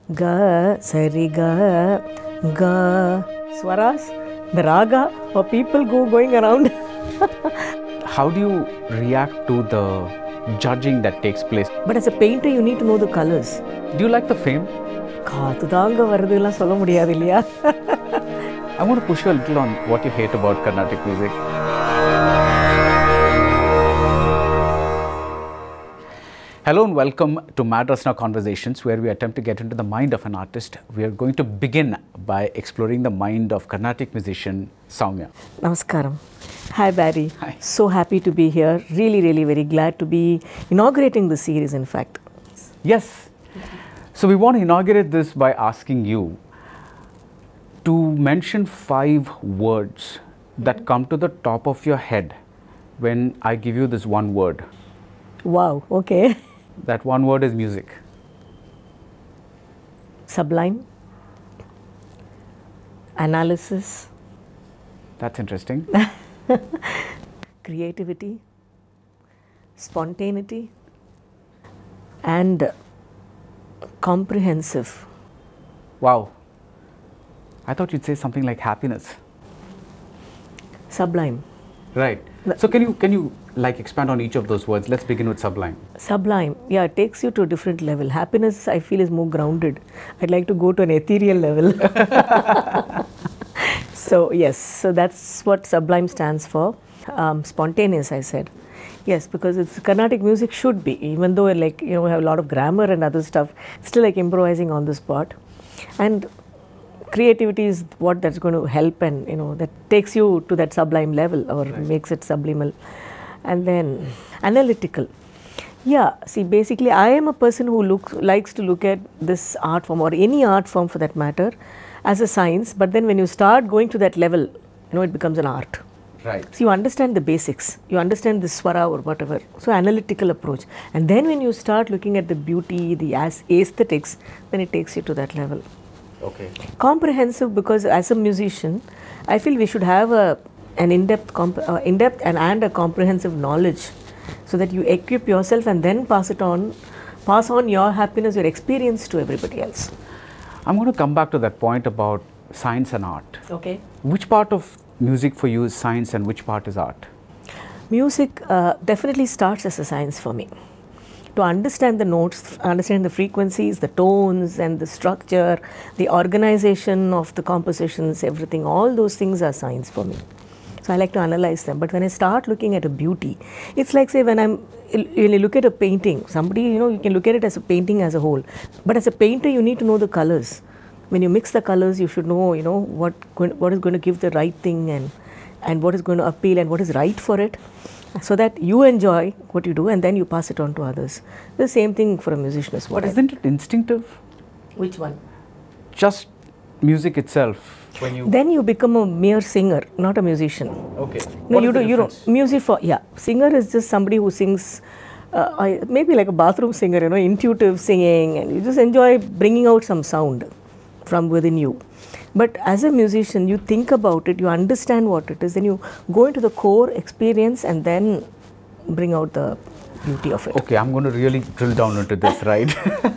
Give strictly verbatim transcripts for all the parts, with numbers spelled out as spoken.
ga, sari ga, ga. Swaras, the raga, or people go going around. How do you react to the judging that takes place? But as a painter, you need to know the colors. Do you like the fame? காத்துதாங்க வருதுலாம் சொல்ல முடியாது இல்லையா? I want to push you a little on what you hate about Carnatic music. Hello and welcome to MadRasana Conversations, where we attempt to get into the mind of an artist. We are going to begin by exploring the mind of Carnatic musician Sowmya. Namaskaram. Hi Barry. Hi. So happy to be here. Really, really very glad to be inaugurating the series, in fact. Yes. So we want to inaugurate this by asking you to mention five words that come to the top of your head when I give you this one word. Wow, okay. That one word is music. Sublime. Analysis. That's interesting. Creativity. Spontaneity. And comprehensive. Wow. I thought you'd say something like happiness. Sublime. Right. So can you can you like expand on each of those words? Let's begin with sublime. Sublime, yeah, it takes you to a different level. Happiness, I feel, is more grounded. I'd like to go to an ethereal level. So yes, so that's what sublime stands for. Um, spontaneous, I said. Yes, because it's Carnatic music should be, even though like you know we have a lot of grammar and other stuff, it's still like improvising on the spot. And creativity is what that's going to help, and you know that takes you to that sublime level, or right. Makes it subliminal. And then analytical. Yeah, see, basically I am a person who looks likes to look at this art form, or any art form for that matter, as a science. But then when you start going to that level, you know, it becomes an art. Right. So you understand the basics, you understand the swara or whatever. So analytical approach. And then when you start looking at the beauty, the as aesthetics, then it takes you to that level. Okay. Comprehensive, because as a musician, I feel we should have a an in-depth, comp uh, in-depth and, and a comprehensive knowledge, so that you equip yourself and then pass it on, pass on your happiness, your experience to everybody else. I'm going to come back to that point about science and art. Okay. Which part of music for you is science and which part is art? Music uh, definitely starts as a science for me. To understand the notes, understand the frequencies, the tones and the structure, the organization of the compositions, everything, all those things are science for me. So I like to analyze them. But when I start looking at a beauty, it's like, say, when I'm, when you look at a painting, somebody, you know, you can look at it as a painting as a whole. But as a painter, you need to know the colors. When you mix the colors, you should know, you know, what, what is going to give the right thing, and, and what is going to appeal and what is right for it, so that you enjoy what you do and then you pass it on to others. The same thing for a musician as well. But isn't it instinctive? Which one? Just music itself. When you then you become a mere singer, not a musician. Okay. No, what you is do. the You don't. Music for yeah. Singer is just somebody who sings, uh, I, maybe like a bathroom singer. You know, intuitive singing, and you just enjoy bringing out some sound from within you. But as a musician, you think about it, you understand what it is, then you go into the core experience and then bring out the beauty of it. Okay, I'm going to really drill down into this, right?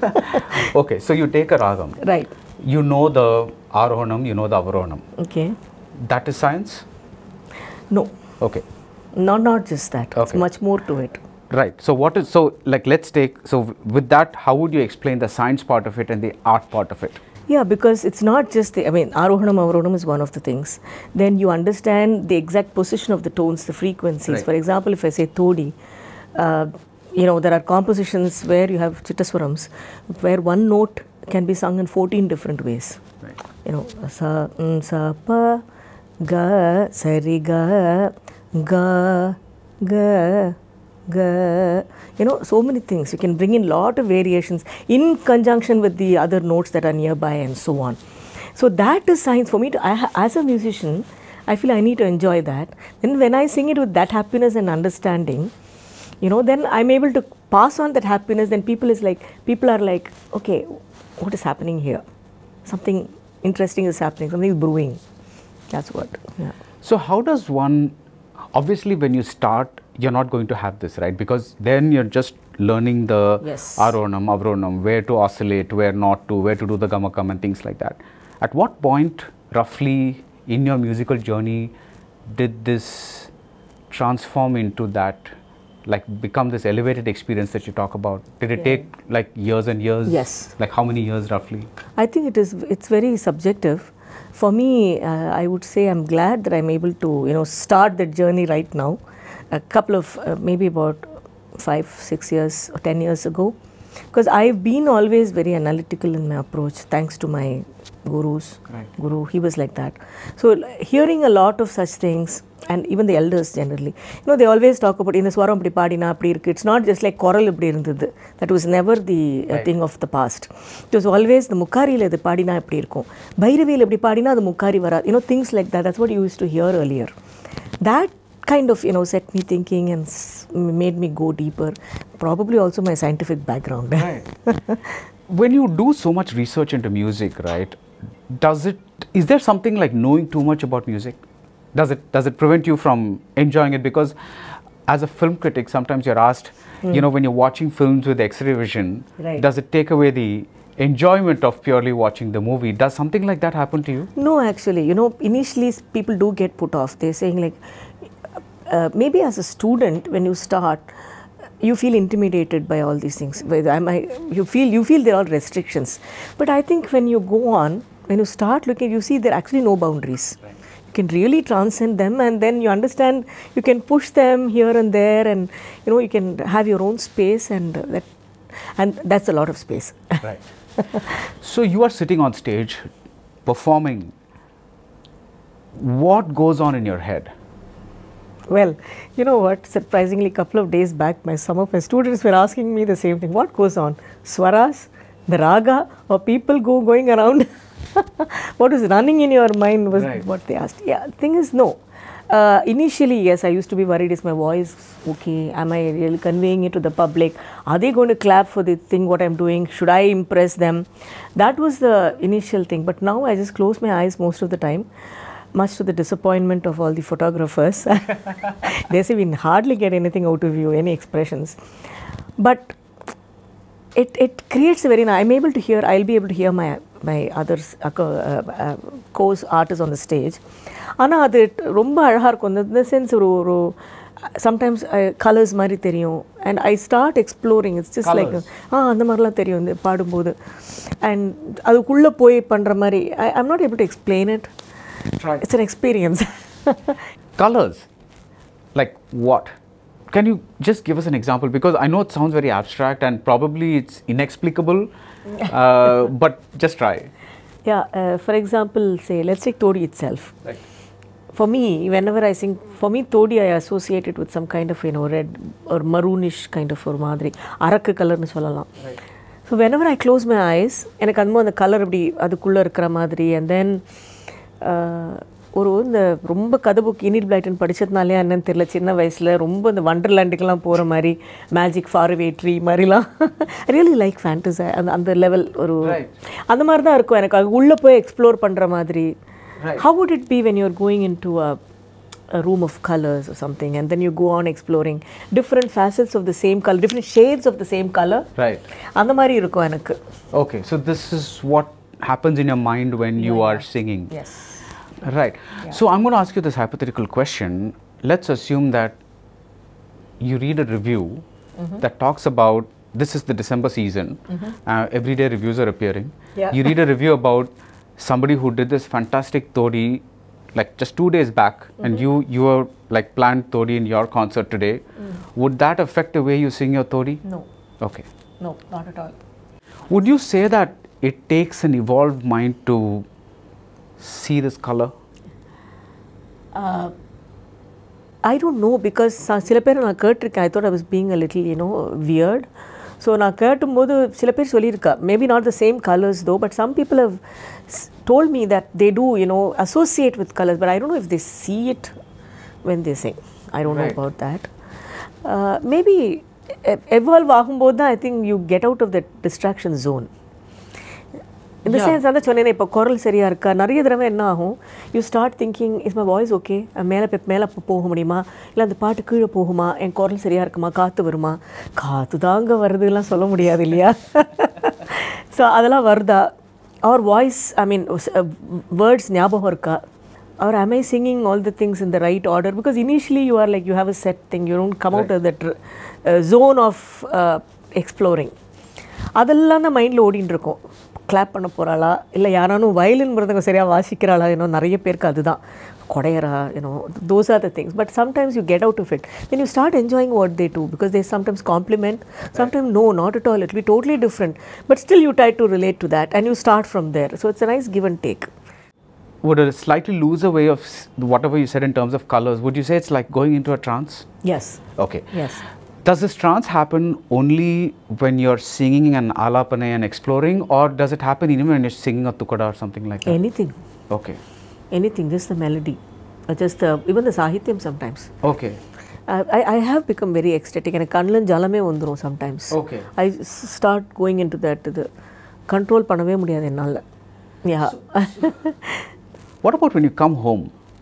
Okay, so you take a ragam. Right. You know the arohanam, you know the avarohanam. Okay. That is science? No. Okay. Not, not just that. Okay. It's much more to it. Right. So what is, so like let's take, so with that, how would you explain the science part of it and the art part of it? Yeah, because it's not just the, I mean, arohanam, avarohanam is one of the things. Then you understand the exact position of the tones, the frequencies. Right. For example, if I say Todi, uh, you know, there are compositions where you have chittaswarams, where one note can be sung in fourteen different ways. Right. You know, sa, n, sa, pa, ga, sa, ri, ga, ga, ga, ga, you know, so many things. You can bring in lot of variations in conjunction with the other notes that are nearby and so on. So that is science for me. To, I, as a musician, I feel I need to enjoy that. Then when I sing it with that happiness and understanding, you know, then I'm able to pass on that happiness. Then people is like, people are like, okay, what is happening here? Something interesting is happening. Something is brewing. That's what. Yeah. So how does one, obviously when you start, you're not going to have this, right? Because then you're just learning the yes. aronam, avronam, where to oscillate, where not to, where to do the gamakam and things like that. At what point, roughly, in your musical journey, did this transform into that, like become this elevated experience that you talk about? Did it yeah. take like years and years? Yes. Like how many years roughly? I think it is, it's very subjective. For me, uh, I would say I'm glad that I'm able to, you know, start that journey right now. A couple of, uh, maybe about five, six years or ten years ago. Because I've been always very analytical in my approach, thanks to my gurus. Right. Guru, he was like that. So hearing a lot of such things, and even the elders generally, you know, they always talk about, in the swaram apdi padina apdi irukku. It's not just like choral apdi irundhudu. That was never the uh, right. thing of the past. It was always the mukkari la the padina apdi irukum. Bhairavi apdi padina the mukkari varad. You know, things like that. That's what you used to hear earlier. That kind of, you know, set me thinking and s made me go deeper. Probably also my scientific background. Right. When you do so much research into music, right, does it, is there something like knowing too much about music? Does it, does it prevent you from enjoying it? Because as a film critic, sometimes you're asked, mm. you know, when you're watching films with X-ray vision, right. does it take away the enjoyment of purely watching the movie? Does something like that happen to you? No, actually, you know, initially people do get put off. They're saying like, uh, maybe as a student, when you start, you feel intimidated by all these things. Am I, you feel you feel there are restrictions. But I think when you go on, when you start looking, you see there are actually no boundaries. Right. You can really transcend them, and then you understand you can push them here and there, and you know you can have your own space, and that, and that's a lot of space. Right. So you are sitting on stage, performing. What goes on in your head? Well, you know what, surprisingly, a couple of days back, my, some of my students were asking me the same thing. What goes on? Swaras, the raga, or people go going around? What was running in your mind was right. what they asked. Yeah, the thing is, no. Uh, initially, yes, I used to be worried, is my voice okay? Am I really conveying it to the public? Are they going to clap for the thing what I'm doing? Should I impress them? That was the initial thing. But now I just close my eyes most of the time, much to the disappointment of all the photographers. They say we hardly get anything out of you, any expressions. But it, it creates a very, I'm able to hear, I'll be able to hear my, my others, uh, uh, co-artists on the stage. Ana adu romba azhaga irukum, in the sense oru sometimes uh, colors mari theriyum, and I start exploring. It's just colors. Like ah andha marila theriyum inda paadumbodu, and adukulla poi pandra mari I'm not able to explain it. Right. It's an experience. Colors, like what? Can you just give us an example? Because I know it sounds very abstract and probably it's inexplicable, uh, but just try. Yeah, uh, for example, say, let's take Todi itself. Right. For me, whenever I sing, for me, Todi, I associate it with some kind of, you know, red or maroonish kind of or madri. Arakku color nu sollalam. Right. So whenever I close my eyes, எனக்கு அந்த அந்த colour அப்படி அதுக்குள்ள இருக்கிற மாதிரி, and then ஒரு இந்த ரொம்ப கதை புக் இனிட் பிளைட்டன் படிச்சதுனாலே என்னன்னு தெரியல, சின்ன வயசில் ரொம்ப இந்த வண்டர்லேண்டுக்கெல்லாம் போகிற மாதிரி மேஜிக் ஃபார்வே ட்ரீ மாதிரிலாம் ரியலி லைக் ஃபேண்டஸி, அந்த அந்த லெவல் ஒரு அந்த மாதிரி தான் இருக்கும் எனக்கு. அது உள்ளே போய் எக்ஸ்ப்ளோர் பண்ணுற மாதிரி. How would it be when you're going into a, a room of colors or something, and then you go on exploring different facets of the same color, different shades of the same color? Right. அந்த மாதிரி இருக்கும் எனக்கு. Okay, so this is what happens in your mind when you yeah, are yeah. singing. Yes. Right. Yeah. So I'm going to ask you this hypothetical question. Let's assume that you read a review mm-hmm. that talks about, this is the December season, mm-hmm. uh, everyday reviews are appearing. Yeah. You read a review about somebody who did this fantastic Todi like just two days back, mm-hmm. and you you are like planned Todi in your concert today. Mm. Would that affect the way you sing your Todi? No. Okay. No, not at all. Would you say that it takes an evolved mind to see this color? Uh, I don't know, because சில பேர் நான் கேட்டிருக்கேன். I thought I was being a little, you know, weird. So நான் கேட்டும்போது சில பேர் சொல்லியிருக்கா, maybe not the same colors though, but some people have told me that they do, you know, associate with colors, but I don't know if they see it when they sing. I don't right. know about that. Uh, maybe evolve ஆகும்போது தான் I think you get out of the distraction zone. இந்த sense அந்த சொன்னேனே இப்போ குரல் சரியாக இருக்கா நிறைய தடவை என்ன ஆகும் you start thinking is my voice okay மேலே போய் மேலே போக முடியுமா இல்லை அந்த பாட்டு கீழே போகுமா என் குரல் சரியாக இருக்குமா காற்று வருமா காற்று தாங்க வருதுலாம் சொல்ல முடியாது இல்லையா ஸோ அதெல்லாம் வருதா அவர் வாய்ஸ் ஐ மீன் வேர்ட்ஸ் ஞாபகம் இருக்கா or am I singing all the things in the right order? Because initially you are like, you have a set thing, you don't come right. out of that uh, zone of uh, exploring. அதெல்லாம் தான் மைண்டில் ஓடின்னு இருக்கும் clap பண்ண போகிறாளா இல்லை யாரானும் violin மிருதங்க சரியாக வாசிக்கிறாளா ஏன்னோ நிறைய பேருக்கு அதுதான் கொடையரா you know those are the things but sometimes you get out of it then you start enjoying what they do because they sometimes compliment sometimes no not at all it be totally different but still you try to relate to that and you start from there so it's a nice give and take. Would a slightly looser way of whatever you said in terms of colors, would you say it's like going into a trance? Yes. Okay. Yes. Does this trance happen only when you're singing an alapane and exploring, or does it happen even when you're singing a tukada or something like that? Anything. Okay. Anything, just the melody, or just the, even the sahityam sometimes. Okay. Uh, I, I have become very ecstatic and kanlan jalame vandrum sometimes. Okay. I s- start going into that, the control பண்ணவே முடியாது என்னால. Yeah. So, what about when you come home?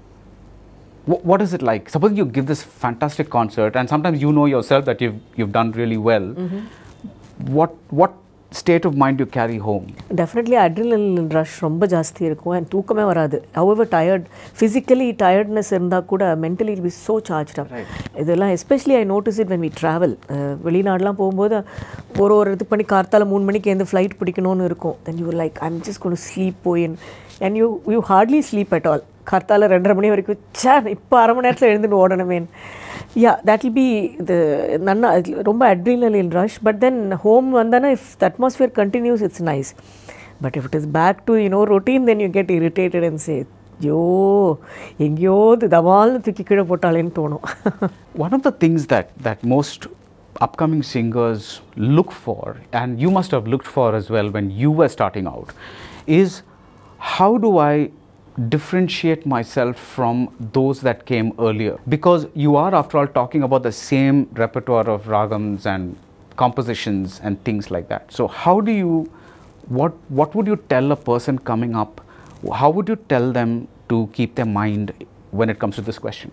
Wh- what is it like? Suppose you give this fantastic concert and sometimes you know yourself that you've, you've done really well. Mm-hmm. What, what state of mind do you carry home? Definitely adrenaline rush ரொம்ப ஜாஸ்தி இருக்கும் and தூக்கமே வராது. However tired, physically tiredness இருந்தா கூட mentally it will be so charged up. Right. இதெல்லாம் especially I notice it when we travel. வெளிநாடுலாம் போகும்போது ஒரு ஒரு இது பண்ணி கார்த்தால மூணு மணிக்கு எந்த ஃப்ளைட் பிடிக்கணும்னு இருக்கும். Then you were like I'm just going to sleep போய் and you you hardly sleep at all. கார்த்தால ரெண்டரை மணி வரைக்கும் சே இப்போ அரை மணி நேரத்தில் எழுந்துட்டு ஓடணுமே. Yeah, that will be the nanna romba adrenaline rush, but then home vandana if the atmosphere continues it's nice, but if it is back to you know routine then you get irritated and say yo engyo daval thukki kida potalen thonu. One of the things that that most upcoming singers look for, and you must have looked for as well when you were starting out, is how do I differentiate myself from those that came earlier, because you are after all talking about the same repertoire of ragams and compositions and things like that. So how do you, what what would you tell a person coming up, how would you tell them to keep their mind when it comes to this question?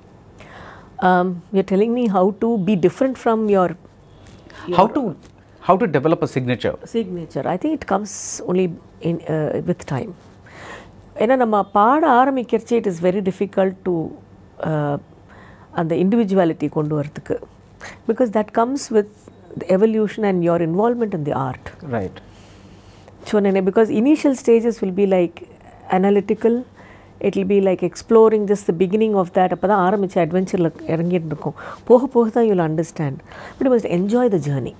Um, you're telling me how to be different from your, your how to how to develop a signature signature. I think it comes only in uh, with time. ஏன்னா நம்ம பாட ஆரம்பிக்கிறச்சே it is very difficult to அந்த individuality கொண்டு வரதுக்கு because that comes with evolution and your involvement in the art right சொன்னேனே because initial stages will be like analytical it will be like exploring just the beginning of that அப்போ தான் ஆரம்பித்து அட்வென்ச்சரில் இறங்கிட்டு இருக்கும் போக போக தான் you will understand but you must enjoy the journey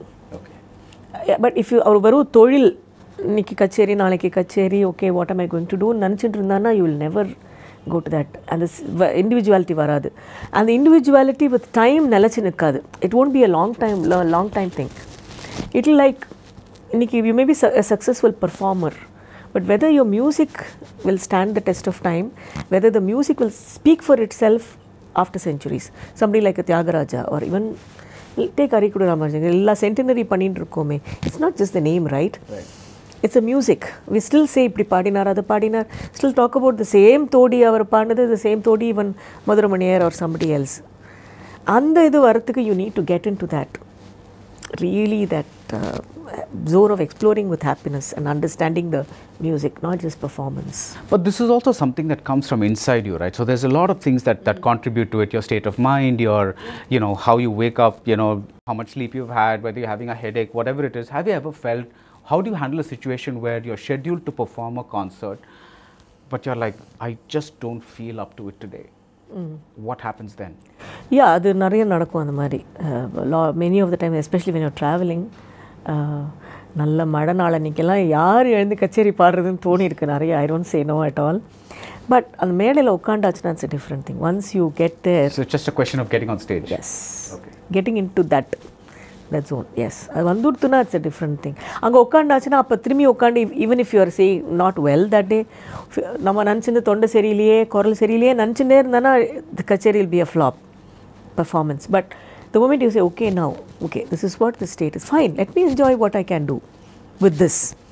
but if you are வெறும் தொழில் இன்னைக்கு கச்சேரி நாளைக்கு கச்சேரி ஓகே வாட் ஆம் ஐ கோயிங் டு டூ நினச்சிட்டு இருந்தானா you will never go to that அந்த இண்டிவிஜுவாலிட்டி வராது அந்த இண்டிவிஜுவாலிட்டி வித் டைம் நிலச்சி நிற்காது it won't be a long time long time thing it will like இன்னைக்கு you may be a successful performer but whether your music will stand the test of time whether the music will speak for itself after centuries somebody like Thyagaraja or even take Ariyakudi Ramanujan எல்லா centenary பண்ணிட்டு இருக்கோமே it's not just the name right It's a music. We still say இப்படி பாடினார் அது பாடினார் still talk about the same Todi அவர் பாடினது the same Todi even மதுரமணியர் or somebody else. அந்த இது வரத்துக்கு you need to get into that really that uh, zone of exploring with happiness and understanding the music, not just performance. But this is also something that comes from inside you, right? So there's a lot of things that, that contribute to it, your state of mind, your, you know, how you wake up, you know, how much sleep you've had, whether you're having a headache, whatever it is. Have you ever felt, how do you handle a situation where you're scheduled to perform a concert, but you're like, I just don't feel up to it today? Mm. What happens then? Yeah, அது நிறைய நடக்கும் அந்த மாதிரி many of the time, especially when you're traveling. நல்ல மழை நாள் அன்றைக்கெல்லாம் யார் எழுந்து கச்சேரி பாடுறதுன்னு தோணி இருக்கு நிறைய. I don't say no at all. But அந்த மேடையில் உட்காண்டாச்சுன்னா it's a different thing. Once you get there. So it's just a question of getting on stage. Yes. Okay. Getting into that. That zone, yes. அது வந்துடுத்துனா it's a different thing. அங்கே உட்காண்டாச்சுன்னா அப்போ திரும்பி உட்காந்து even if you are say not well that day நம்ம நினச்சிருந்து தொண்டை சரியில்லையே குரல் சரியில்லையே நினச்சிட்டே இருந்தானா the kutcheri will be a flop performance. But the moment you say, okay, now, okay, this is what the state is, fine, let me enjoy what I can do with this.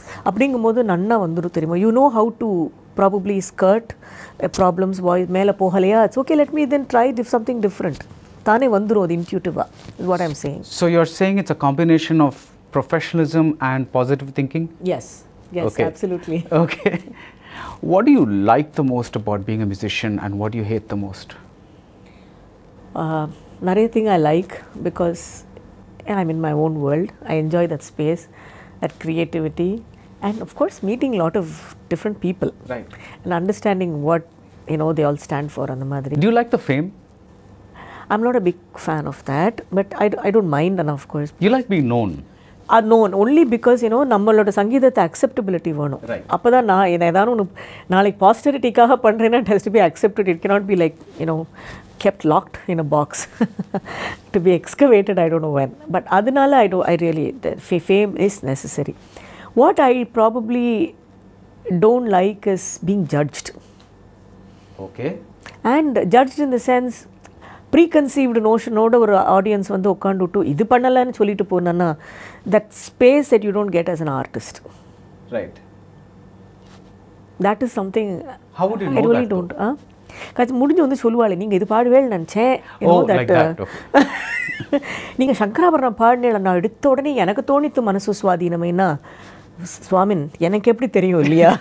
அப்படிங்கும்போது நன்னா வந்துடும் தெரியுமா. You know how to probably skirt problems voice மேலே போகலையா, it's okay let me then try diff something different. தானே வந்துடும் அது இன்ட்யூட்டிவாக. Is what I am saying. So you are saying it's a combination of professionalism and positive thinking? Yes, yes, okay. Absolutely. Okay. What do you like the most about being a musician and what do you hate the most? Uh, நிறைய thing I like because I'm in my own world. I enjoy that space, that creativity, and of course meeting a lot of different people. Right. And understanding what, you know, they all stand for and the madri. Do you like the fame? I'm not a big fan of that, but I, I don't mind, and of course. You like being known? Are known only because, you know, நம்மளோட சங்கீதத்தை acceptability வேணும். அப்போ தான் நான் என்ன ஏதாவது ஒன்று நாளைக்கு பாசிட்டிவிட்டிக்காக பண்ணுறேன்னா it has to be accepted. It cannot be like, you know, kept locked in a box to be excavated. I don't know when. But அதனால I do I really the fame is necessary. What I probably don't like is being judged. Okay. And judged in the sense preconceived notion ஓட ஒரு audience வந்து உட்காந்துட்டு இது பண்ணலன்னு சொல்லிட்டு போனா that space that you don't get as an artist. Right. That is something. How would you know I really that? don't. ah காச்சு முடிஞ்சு வந்து சொல்லுவாளே நீங்க இது பாடுவேல் நினைச்சேன். You know oh, that. Like that. Okay. நீங்க சங்கராபரணம் பாடினேல நான் எடுத்த உடனே எனக்கு தோணித்து மனசு சுவாதீனமைனா சுவாமின் எனக்கு எப்படி தெரியும் இல்லையா.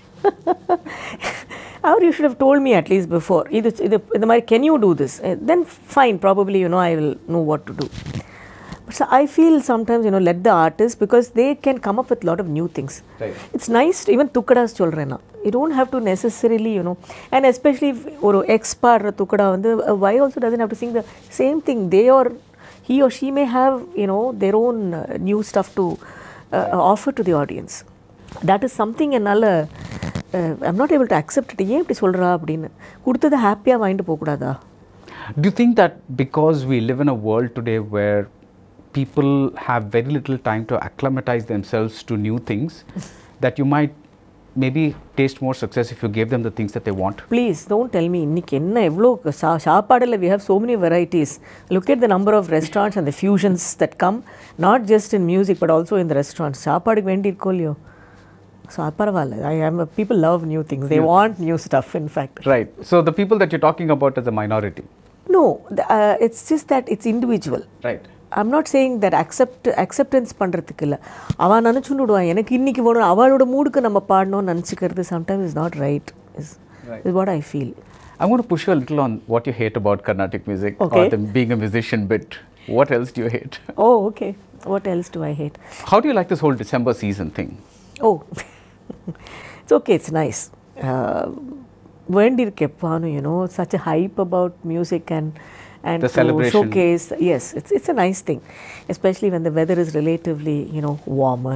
Or you should have told me at least before. Idu idu indha mari can you do this? Uh, then fine, probably, you know, I will know what to do. But so I feel sometimes, you know, let the artists, because they can come up with a lot of new things. Right. It's nice to, even tukadas cholrena. You don't have to necessarily, you know, and especially if oru ex paadra tukada vandu a Y also doesn't have to sing the same thing. They or he or she may have, you know, their own uh, new stuff to uh, offer to the audience. That is something enala Uh, I'm not able to accept it. ஏன் இப்படி சொல்கிறா அப்படின்னு கொடுத்தது ஹாப்பியாக வாங்கிட்டு போகக்கூடாதா? Do you think that because we live in a world today where people have very little time to acclimatize themselves to new things, that you might maybe taste more success if you gave them the things that they want? Please don't tell me இன்னைக்கு என்ன எவ்வளோ சா சாப்பாடில் we have so many varieties. Look at the number of restaurants and the fusions that come, not just in music but also in the restaurants. சாப்பாடுக்கு வேண்டி இருக்கோ இல்லையோ. So பரவாயில்ல. I am a, people love new things. They new want new stuff, in fact. Right. So the people that you're talking about is a minority. No, the, uh, it's just that it's individual. Right. I'm not saying that accept acceptance பண்றதுக்கு இல்ல. அவ நினைச்சுடுவா எனக்கு இன்னைக்கு வேணும் அவளோட மூடுக்கு நம்ம பாடணும் நினைச்சுக்கிறது sometimes is not right. Is right. Is what I feel. I'm going to push you a little on what you hate about Carnatic music, okay, or the being a musician bit. What else do you hate? Oh, okay. What else do I hate? How do you like this whole December season thing? Oh. It's okay, it's nice. Uh, Vendirkeppanu, you know, such a hype about music and and the to celebration. Showcase. Yes, it's it's a nice thing, especially when the weather is relatively, you know, warmer.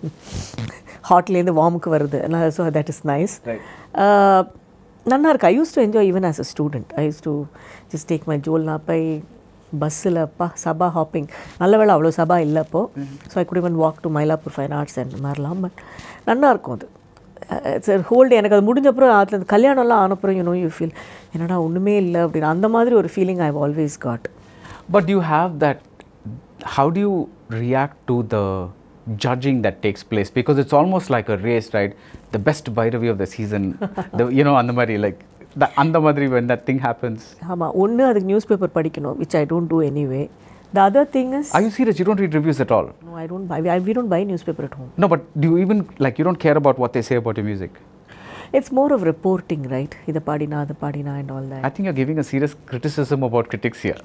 Hotly in the warm varudhu, so that is nice. Right. Uh, Nanna irukku. I used to enjoy even as a student. I used to just take my jolna pai பஸ்ஸில் அப்பா சபா hopping நல்ல வேளை அவ்வளோ சபா இல்லை அப்போது. So I could even walk to Mylapore fine arts and மாதிரிலாம். But நல்லா இருக்கும் அது. It's whole day. எனக்கு அது முடிஞ்சப்பறம் அதில் கல்யாணம்லாம் ஆனப்புறம் யூ நோ யூ ஃபீல் என்னடா ஒன்றுமே இல்லை அப்படின்னு அந்த மாதிரி ஒரு feeling I have always got. But you have that, how do you react to the judging that takes place? Because it's almost like a race, right? The best Bhairavi of the season, the, you know, அந்த மாதிரி like the அந்த மாதிரி when that thing happens. ஆமாம், ஒன்று அதுக்கு newspaper படிக்கணும், which I don't do anyway. The other thing is, are you serious? You don't read reviews at all? No, I don't buy. I, we don't buy newspaper at home. No, but do you even like you don't care about what they say about your music? It's more of reporting, right? Ida padina, the padina, and all that. I think you're giving a serious criticism about critics here.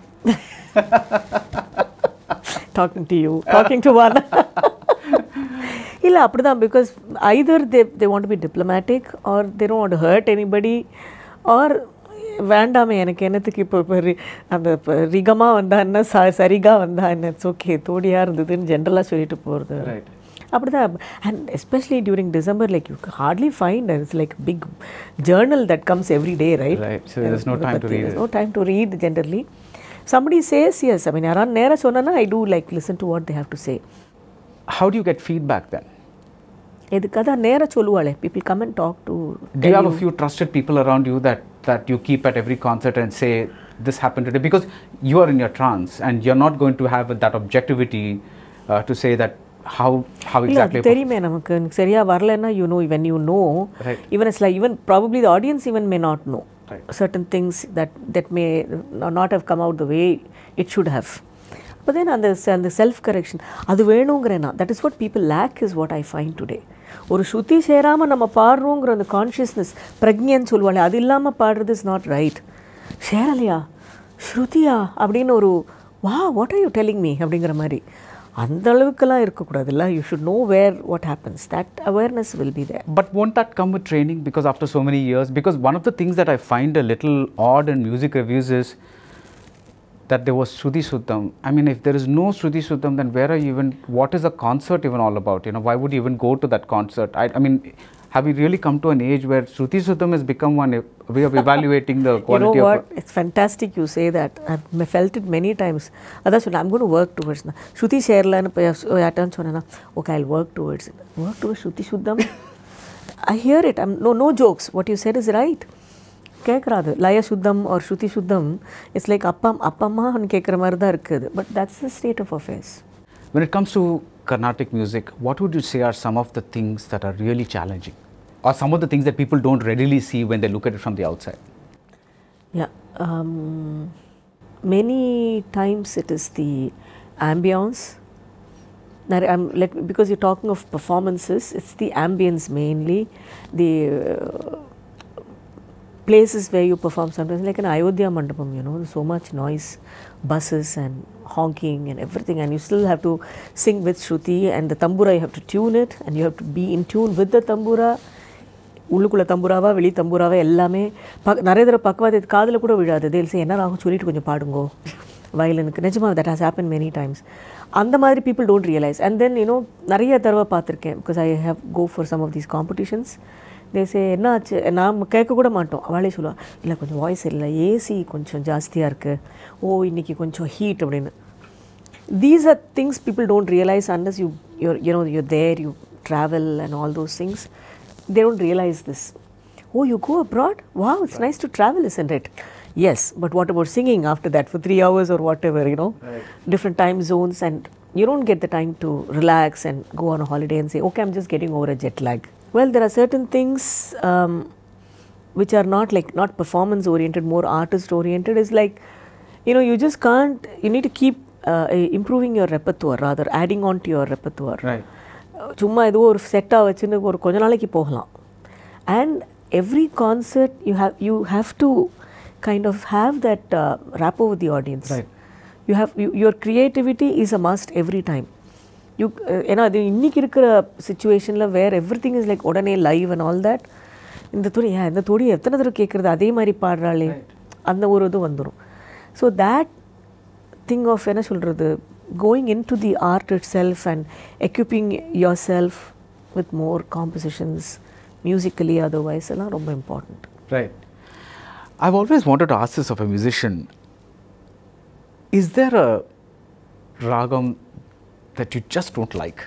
Talking to you, talking to one. இல்ல அப்படிதான், because either they they want to be diplomatic or they don't want to hurt anybody, or வேண்டாமே எனக்கு என்னத்துக்கு இப்போ இப்போ அந்த ரிகமாக வந்தா என்ன ச சரிகா வந்தா என்ன இட்ஸ் ஓகே தோடியாக இருந்ததுன்னு ஜென்ரலாக சொல்லிட்டு போகிறது. அப்படிதான். And especially during December like you hardly find it's like big journal that comes every day, right? There's no time to read. There's no time to read generally. Somebody says yes. I mean, யாராவது நேரா சொன்னா I do like listen to what they have to say. How do you get feedback then? எதுக்காக நேரா சொல்லுவாளே, people come and talk to. Do you have a few trusted people around you that that you keep at every concert and say this happened today? Because you are in your trance and you're not going to have that objectivity uh, to say that how how இல்ல exactly? அது தெரியுமே நமக்கு சரியா வரலன்னா you know when you know Right. even it's like even probably the audience even may not know Right. certain things that that may not have come out the way it should have. But then அந்த அந்த self correction அது வேணுங்கிறேன்னா that is what people lack is what I find today. ஒரு ஸ்ருதி சேராமல் நம்ம பாடுறோங்கிற அந்த consciousness பிரக்ஞன்னு சொல்லுவாள் அது இல்லாமல் பாடுறது இஸ் நாட் ரைட். சேரலையா ஸ்ருதியா அப்படின்னு ஒரு வா what are you telling me அப்படிங்கிற மாதிரி அந்த அளவுக்குலாம் இருக்கக்கூடாதுல்ல. You should know where what happens. That awareness will be there. But won't that come with training? Because after so many years, because one of the things that I find a little odd in music reviews is that there was Shruti Suddham. I mean, if there is no Shruti Suddham, then where are you even, what is the concert even all about? You know, why would you even go to that concert? I, I mean, have we really come to an age where Shruti Suddham has become one way of evaluating the quality of... You know what? Of it's fantastic you say that. I've felt it many times. That's what I'm going to work towards. Shruti Sherla, okay, I'll work towards it. Work towards Shruti Suddham? I hear it. I'm, no, no jokes. What you said is right. கேட்குறாது லய சுத்தம் ஒரு ஸ்ருதி சுத்தம் it's like அப்பா அப்பாம்மான்னு கேட்குற மாதிரி தான் இருக்குது. But that's the state of affairs. When it comes to Carnatic music, what would you say are some of the things that are really challenging? Or some of the things that people don't readily see when they look at it from the outside? Yeah. Um, many times it is the ambience. I'm, let me, because you're talking of performances, it's the ambience mainly. The... Uh, places where you perform sometimes like an Ayodhya Mandapam, you know, so much noise, buses and honking and everything, and you still have to sing with Shruti, and the tambura you have to tune it and you have to be in tune with the tambura. உள்ளுக்குள்ள தம்புராவா வெளி தம்புராவா எல்லாமே நிறைய தடவை பக்கவாத காதில் கூட விழாது. they'll say என்ன ஆகும் சொல்லிட்டு கொஞ்சம் பாடுங்கோ வயலினுக்கு. நிஜமாக that has happened many times. அந்த மாதிரி people don't realize. And then you know நிறைய தடவை பார்த்துருக்கேன் because I have go for some of these competitions. தேசே என்ன ஆச்சு நாம் கேட்க கூட மாட்டோம். அவளே சொல்லுவாள் இல்லை கொஞ்சம் வாய்ஸ் இல்லை ஏசி கொஞ்சம் ஜாஸ்தியாக இருக்குது ஓ இன்றைக்கி கொஞ்சம் ஹீட் அப்படின்னு. These are things people don't realise unless you your you know your there you travel and all those things. They don't realise this. Oh you go abroad wow it's nice to travel isn't it? Yes, but what about singing after that for three hours or whatever, you know, right. Different time zones, and you don't get the time to relax and go on a holiday and say okay I'm just getting over a jet lag. Well, there are certain things um, which are not like not performance oriented, more artist oriented. Is like, you know, you just can't. You need to keep uh, improving your repertoire, rather adding on to your repertoire. Right. சும்மா ஏதோ ஒரு செட்டாக வச்சுன்னு ஒரு கொஞ்ச நாளைக்கு போகலாம். And every concert you have you have to kind of have that uh, rapport with the audience. Right. You have you, your creativity is a must every time. You ஏன்னா அது இன்றைக்கி இருக்கிற சுச்சுவேஷனில் where everything is like உடனே live and all that. இந்த துணி ஏன் இந்த துணி எத்தனை தடவை கேட்குறது அதே மாதிரி பாடுறாளே அந்த ஒரு இது வந்துடும். ஸோ தேட் திங் ஆஃப் என்ன சொல்கிறது going into the art itself and equipping yourself with more compositions musically otherwise எல்லாம் ரொம்ப important. Right. I've always wanted to ask this of a musician. Is there a ragam that you just don't like?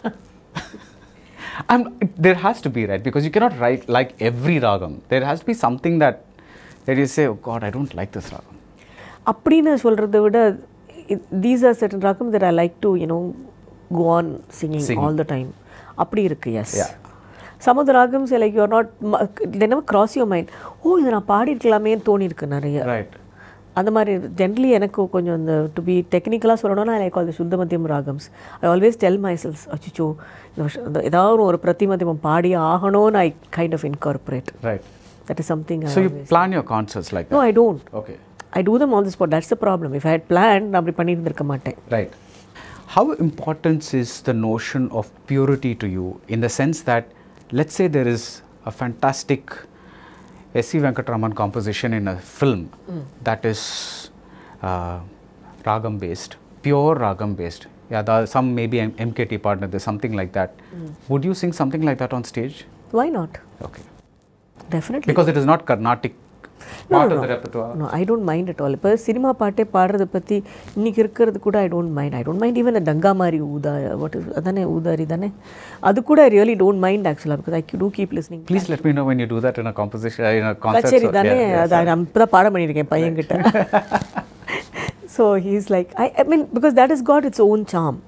I'm, there has to be, right? Because you cannot write like every ragam. There has to be something that that you say, oh God, I don't like this ragam. அப்படினு சொல்றதை விட these are certain ragams that I like to, you know, go on singing, singing. all the time. அப்படி இருக்கு. Yes. Yeah. Some of the ragams like you are not, they never cross your mind. Oh, இதை நான் பாடி இருக்கலாமேன்னு தோணி இருக்கு நிறைய. Right. அந்த மாதிரி generally எனக்கு கொஞ்சம் இந்த டு பி டெக்னிக்கலாக சொல்லணும்னா like all the shuddha madhyamam ragams. I always tell my self அச்சிச்சோ இந்த ஏதாவது ஒரு பிரதி மத்தியமம் பாடி ஆகணும்னு I kind of incorporate. Right. That is something. So you plan your concerts like that? No, I don't. Okay. I do them on the spot. That's the problem. If I had planned, நான் அப்படி பண்ணியிருந்திருக்க மாட்டேன். Right. How important is the notion of purity to you in the sense that let's say there is a fantastic S C Venkatraman composition in a film mm. that is uh, ragam based, pure ragam based. Yeah, there are some maybe M K T partner, there's something like that. Mm. Would you sing something like that on stage? Why not? Okay. Definitely. Because it is not Carnatic no, part no, of no. the repertoire. No, I don't mind at all. இப்போ cinema பாட்டே பாடுறத பற்றி இன்னைக்கு இருக்கிறது கூட I don't mind. I don't mind even டங்கா மாதிரி ஊதா வாட் இஸ் அதானே ஊதாரி தானே அது கூட ஐ ரியலி டோன்ட் மைண்ட் ஆக்சுவலாக because I do keep listening. Please let me know when you do that in a composition in a concert. கச்சேரி தானே அது நான் இப்போ தான் பாடம் பண்ணியிருக்கேன் பையன்கிட்ட. So he's like I, I mean because that has got its own charm.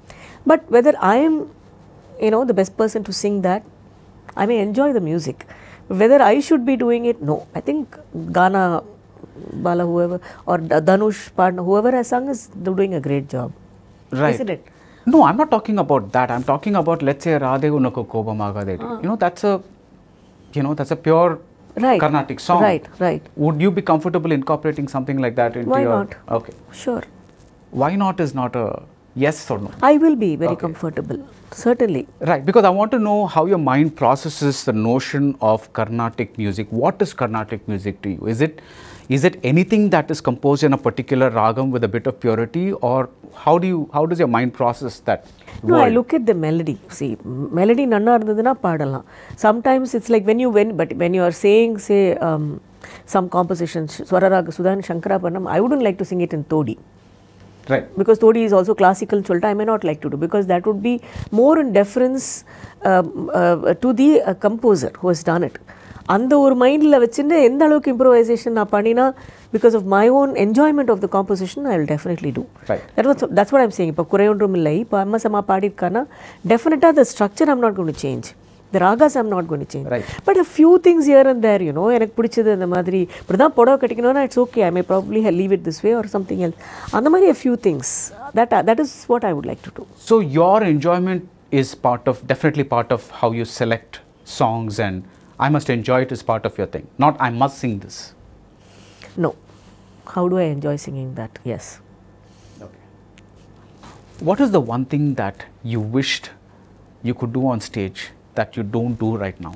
But whether I am, you know, the best person to sing that, I may enjoy the music. Whether I should be doing it, no. I think Ghana, Bala, whoever, or Dhanush, partner, whoever has sung is doing a great job. Right. Isn't it? No, I'm not talking about that. I'm talking about, let's say, Radhe Unako Kobamagadedi. Ah. You know, that's a, you know, that's a pure Right. Carnatic song. Right, right. Would you be comfortable incorporating something like that into Why your... not? Okay. Sure. Why not is not a yes or no. I will be very Okay. comfortable, certainly. Right, because I want to know how your mind processes the notion of Carnatic music. What is Carnatic music to you? Is it is it anything that is composed in a particular ragam with a bit of purity, or how do you how does your mind process that? No, world? I look at the melody. See, melody nanna irundaduna paadalam. Sometimes it's like when you when but when you are saying, say, um, some compositions, Swararaga Sudhan Shankaraparanam, I wouldn't like to sing it in Todi. Right. Because Todi is also classical cholta, I may not like to do, because that would be more in deference um, uh, to the uh, composer who has done it. அந்த ஒரு மைண்டில் வச்சுட்டு எந்த அளவுக்கு improvisation நான் பண்ணினா, because of my own enjoyment of the composition, I will definitely do. Right. That was, that's what I'm saying. இப்போ குறையொன்றும் இல்லை, இப்போ அம்மா சம்மா பாடியிருக்கானா, definitely the structure I'm not going to change. The ragas I'm not going to change. Right. But a few things here and there, you know, எனக்கு பிடிச்சது அந்த மாதிரி இப்படி தான் புடவை கட்டிக்கணும்னா, it's okay, I may probably leave it this way or something else. அந்த மாதிரி a few things. That, that is what I would like to do. So your enjoyment is part of, definitely part of how you select songs, and I must enjoy it as part of your thing. Not I must sing this. No. How do I enjoy singing that? Yes. Okay. What is the one thing that you wished you could do on stage that you don't do right now?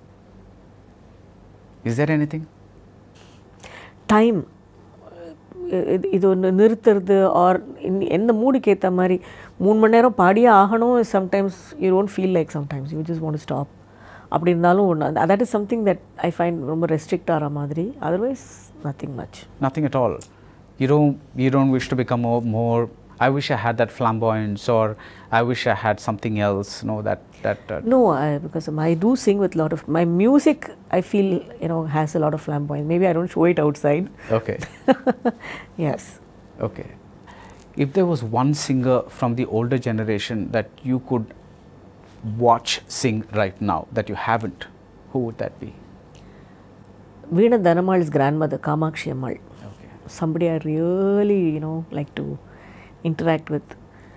Is there anything? Time. இது ஒன்று நிறுத்துறது, R எந்த மூடுக்கு ஏற்ற மாதிரி மூணு மணி நேரம் பாடியே ஆகணும். Sometimes you don't feel like, sometimes you just want to stop. அப்படி இருந்தாலும் ஒன்று, that is something that I find ரொம்ப ரெஸ்ட்ரிக்ட் ஆகிற மாதிரி. Otherwise nothing much. Nothing at all. You don't, you don't wish to become more, more I wish I had that flamboyance, or I wish I had something else. No, that that. Uh, no, I, because I do sing with a lot of my music. I feel, you know, has a lot of flamboyance. Maybe I don't show it outside. Okay. Yes. Okay. If there was one singer from the older generation that you could watch sing right now that you haven't, who would that be? Veena Dhanamal's grandmother, Kamakshi Ammal. Okay. Somebody I really, you know, like to interact with.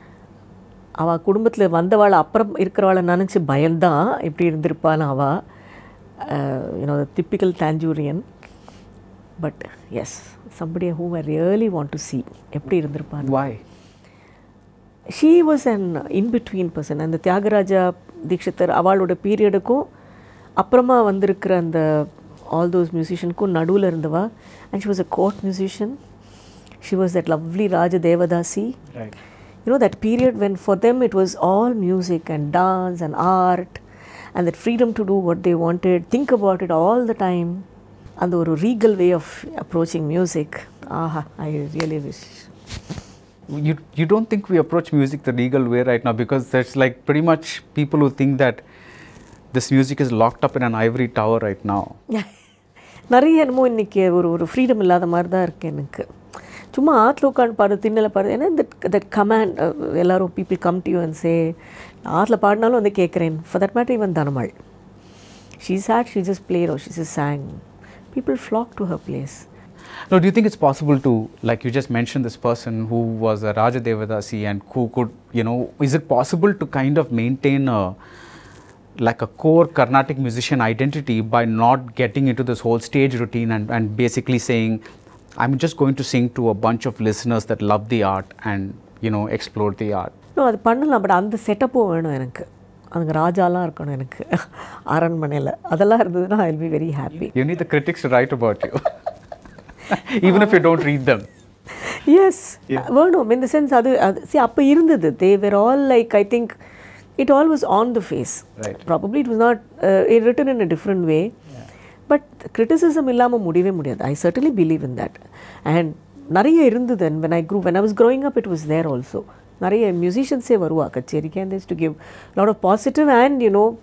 அவ குடும்பத்தில் வந்தவாள் அப்புறம் இருக்கிறவாளை நினச்சி பயந்தான் எப்படி இருந்திருப்பான்னு அவ, you know the typical Tanjorean. But yes, somebody whom I really want to see எப்படி இருந்திருப்பான்னு. Why? She was an in-between person. அந்த தியாகராஜா தீக்ஷிதர் அவளோட பீரியடுக்கும் அப்புறமா வந்திருக்கிற அந்த ஆல் தோஸ் மியூசிஷியனுக்கும் நடுவில் இருந்தவா. And she was a court musician. She was that lovely Raja Devadasi. Right. You know, that period when for them it was all music and dance and art, and that freedom to do what they wanted, think about it all the time, and the regal way of approaching music. Aha, I really wish. You, you don't think we approach music the legal way right now, because there's like pretty much people who think that this music is locked up in an ivory tower right now. நிறைய என்னமோ இன்றைக்கி ஒரு ஒரு freedom இல்லாத மாதிரி தான் இருக்குது எனக்கு. சும்மா ஆற்றுல உட்காந்து பாடு, திண்ணல பாடு, ஏன்னா தட் தட் கமாண்ட் எல்லோரும் people come to you and say, ஆற்றுல பாடினாலும் வந்து கேட்குறேன். For that matter even Dhanammal, she sat, she just played or she just sang. People flock to her place. No, do you think it's possible to, like you just mentioned this person who was a Raja Devadasi and who could, you know, is it possible to kind of maintain a, like a core Carnatic musician identity by not getting into this whole stage routine and, and basically saying, I'm just going to sing to a bunch of listeners that love the art and, you know, explore the art? No, அது பண்ணலாம். But அந்த செட்டப்பும் வேணும் எனக்கு. அதுங்க ராஜாலாம் இருக்கணும் எனக்கு அரண்மனையில். அதெல்லாம் இருந்ததுன்னா I will be very happy. You need the critics to write about you. Even if you don't read them. Yes. Yeah. வேணும். In the sense, அது see அப்போ இருந்தது. They were all like, I think, it all was on the face. Right. Probably it was not uh, written in a different way. But criticism இல்லாமல் முடியவே முடியாது. I certainly believe in that. And நிறைய இருந்தது. And when I grew, when I was growing up, it was there also. நிறைய musiciansே வருவா கச்சேரிக்கு, and they used to give a lot of positive and, you know,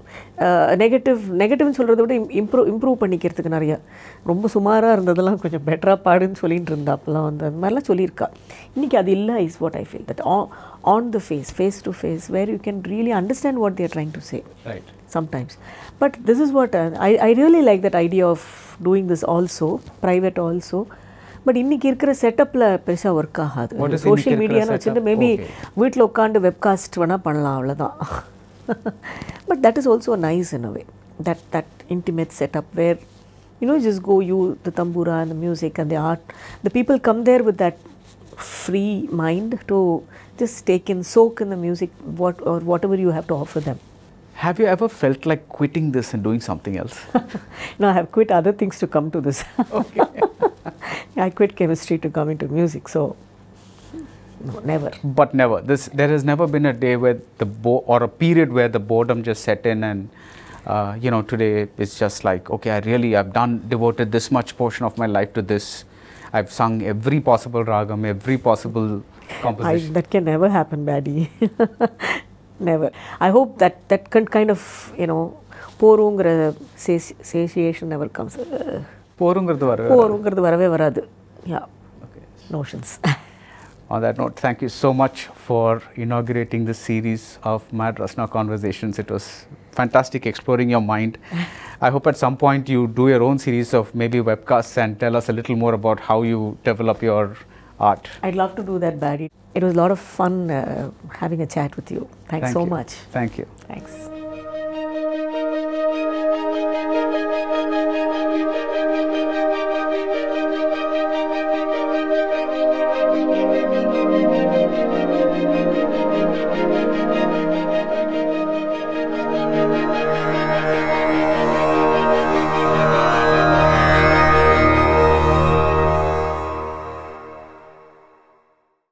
negative நெகட்டிவ்னு சொல்கிறத விட improve improve பண்ணிக்கிறதுக்கு நிறைய ரொம்ப சுமாராக இருந்ததெல்லாம் கொஞ்சம் பெட்டராக பாடுன்னு சொல்லிட்டு இருந்தா அப்போலாம் வந்து அந்த மாதிரிலாம் சொல்லியிருக்கா. இன்றைக்கி அது இல்லை is what I feel that on the face face to face where you can really understand what they're trying to say sometimes. But this is what uh, I, I really like that idea of doing this also, private also. But இன்றைக்கி இருக்கிற செட்டப்பில் பெருசாக work ஆகாது. Social மீடியான்னு வச்சுட்டு maybe வீட்டில் உட்காந்து webcast வேணால் பண்ணலாம், அவ்வளோதான். But that is also nice in a way, that that intimate setup where you know just go you the tambura and the music and the art, the people come there with that free mind to just take in soak in the music what are what ever you have to offer them. Have you ever felt like quitting this and doing something else? No, I have quit other things to come to this. Okay. I quit chemistry to come into music, so no, never. But never. This there has never been a day where the bo- or a period where the boredom just set in and uh, you know, today it's just like, okay, I really I've done devoted this much portion of my life to this. I've sung every possible ragam, every possible composition. I, that can never happen, Baddy. Never. I hope that that kind of, you know, போருங்கிற satiation never comes. போருங்கிறது வரவே போருங்கிறது வரவே வராது. Yeah. Okay. Notions. On that note, thank you so much for inaugurating this series of MadRasana Conversations. It was fantastic exploring your mind. I hope at some point you do your own series of maybe webcasts and tell us a little more about how you develop your art. I'd love to do that, Barry. It was a lot of fun uh, having a chat with you. Thanks Thank so you. much. Thank you. Thanks.